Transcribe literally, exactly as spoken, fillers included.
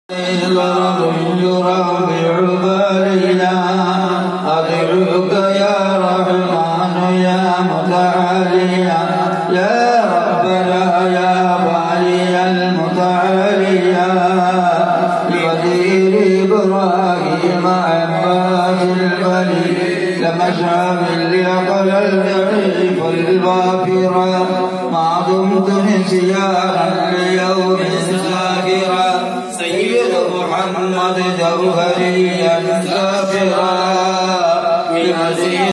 ضرب يربع بالينا أدعوك يا رحمن يا متعاليا يا ربنا يا بالي المتعاليا لوزير إبراهيم عباس البلي لمشعب ليقل الضعيف الغافرا ما دمت نسيانا